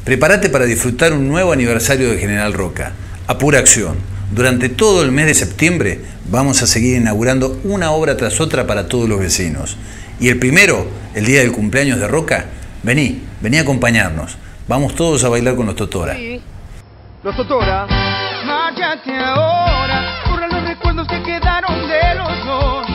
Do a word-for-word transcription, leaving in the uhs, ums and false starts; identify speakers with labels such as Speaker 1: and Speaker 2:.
Speaker 1: Prepárate para disfrutar un nuevo aniversario de General Roca. A pura acción. Durante todo el mes de septiembre vamos a seguir inaugurando una obra tras otra para todos los vecinos. Y el primero, el día del cumpleaños de Roca, vení, vení a acompañarnos. Vamos todos a bailar con los Totora.
Speaker 2: Sí. Los Totora. Márchate ahora, borra los recuerdos que quedaron de los dos.